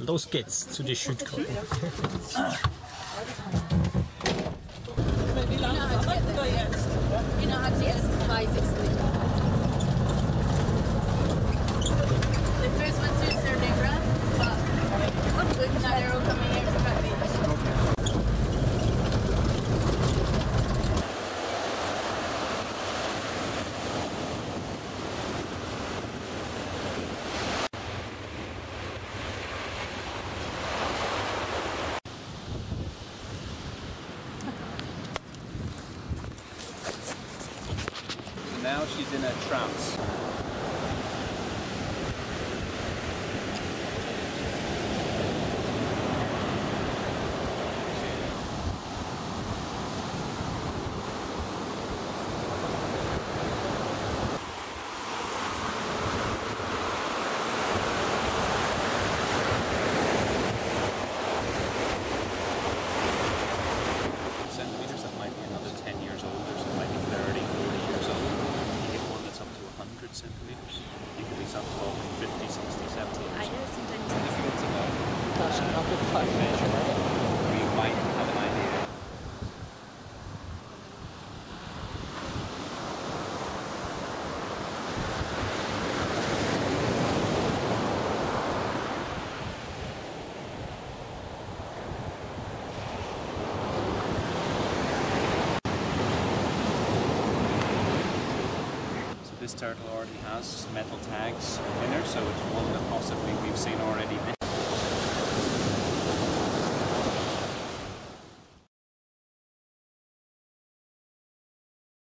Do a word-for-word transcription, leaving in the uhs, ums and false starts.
los geht's zu den Schildkröten. Wie lange hat sie jetzt? Genau, hat sie jetzt? Weiß ich nicht. The first one to Cerdegra, but good, now they're all coming here to cut these. Now she's in a trance. Centimeters, that might be another ten years older, so it might be thirty, forty years old. one hundred centimeters. You could be something up to fifty, sixty, seventy. I know sometimes It's difficult to know. That's not good five measure. You might have an idea. This turtle already has metal tags in her, so it's one that possibly we've seen already